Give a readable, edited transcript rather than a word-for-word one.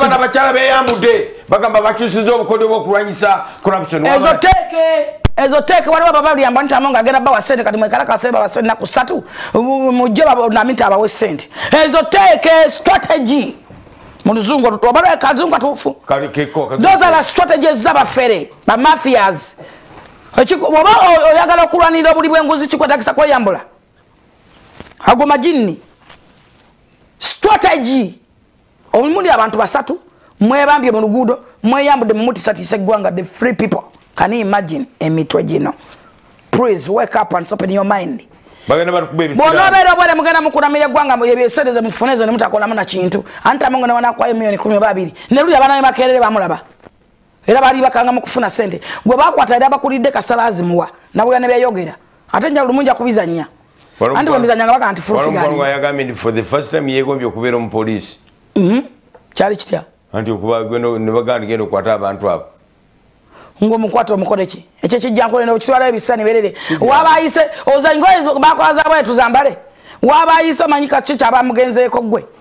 bana bakyala beyambude bagamba bakyusiza obukodyo bw'okulwanyisa corruption. Ezo teke waliwo baba lyamba ntamonga agenda bawa sente kati mwekala kaseba basente na kusatu mujje baba na minta abawe sente. Ezo teke strategy muluzungu tutobala kazungu atufu. Those are the strategies z'abafere ba mafias. Oba oyagala okulwanira buli bwenguzi kikwatakisa kweyambula. Ago majini. Strategy. Omuli abantu basatu mwebambye mu luguudo mweyambude mu muti satise gwanga the free people. Can you imagine emitwe gino? Please wake up and open your mind. Bagenda bakubebisa. Bonobera bwale mugenda mukuramira gwanga mu yebesereze mufunezo ne mutakola muna kintu. Anta mungu ne wana kwa milioni 12. Ne luli abana makerere bamulaba. Era bali bakanga mu kufuna sente. Gwe bakwata era bakulidde kasabazi muwa. Nabula ne byayogera. Ate nja lumunja kubizanya. Andi wamizanya baka anti full figure. Walungu yagambi for the first time yegombye okubeera mu police. Chali kitya. Anti okuba gendo ne bagandi gendo kwata abantu abo. Ngo mukwato mukoleki ekyo kijjankole no kitwala ebisani berere wabayise ozango bakwaza bwe tuzambale wabayise manyika cyo cyaba mugenzeko gwe